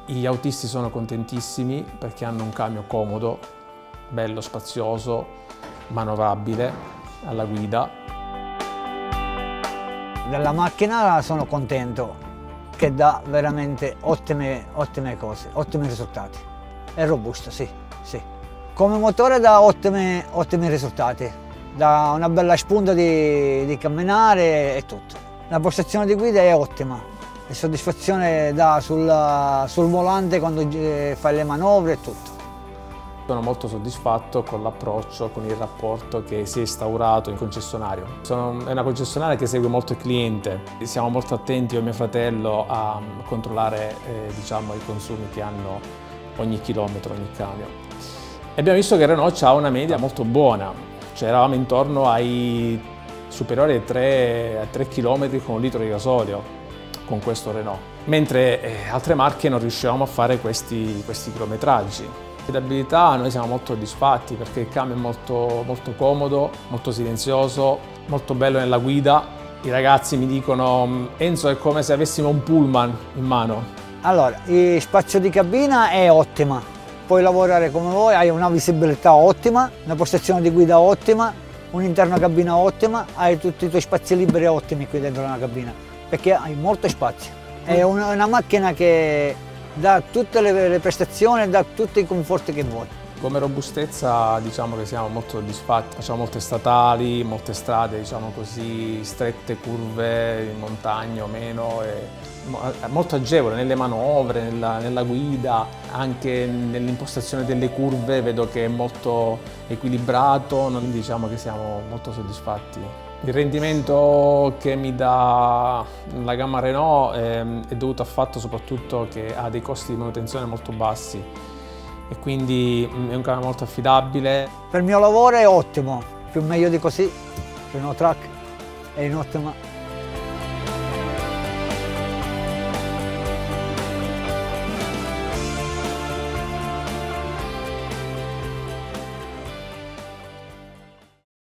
Gli autisti sono contentissimi perché hanno un camion comodo, bello, spazioso, manovrabile alla guida. Della macchina sono contento, che dà veramente ottime cose, ottimi risultati. È robusta, sì, sì. Come motore dà ottimi risultati, dà una bella spunta di camminare e tutto. La postazione di guida è ottima. La soddisfazione dà sul volante quando fai le manovre e tutto. Sono molto soddisfatto con l'approccio, con il rapporto che si è instaurato in concessionario. È una concessionaria che segue molto il cliente. Siamo molto attenti, io e mio fratello, a controllare diciamo, i consumi che hanno ogni chilometro, ogni camion. E abbiamo visto che Renault ha una media molto buona, cioè eravamo intorno ai superiori ai 3 km con 1 litro di gasolio con questo Renault, mentre altre marche non riuscivamo a fare questi chilometraggi. L'affidabilità noi siamo molto soddisfatti perché il camion è molto comodo, molto silenzioso, molto bello nella guida. I ragazzi mi dicono Enzo è come se avessimo un pullman in mano. Allora, il spazio di cabina è ottima, puoi lavorare come vuoi, hai una visibilità ottima, una postazione di guida ottima, un'interno cabina ottima, hai tutti i tuoi spazi liberi ottimi qui dentro la cabina, perché hai molto spazio. È una macchina che dà tutte le prestazioni, dà tutti i conforti che vuoi. Come robustezza diciamo che siamo molto soddisfatti, facciamo molte statali, molte strade diciamo così, strette, curve, in montagna o meno, è molto agevole nelle manovre, nella guida, anche nell'impostazione delle curve vedo che è molto equilibrato, diciamo che siamo molto soddisfatti. Il rendimento che mi dà la gamma Renault è dovuto al fatto soprattutto che ha dei costi di manutenzione molto bassi e quindi è un camion molto affidabile. Per il mio lavoro è ottimo, più meglio di così, Renault Truck è in ottima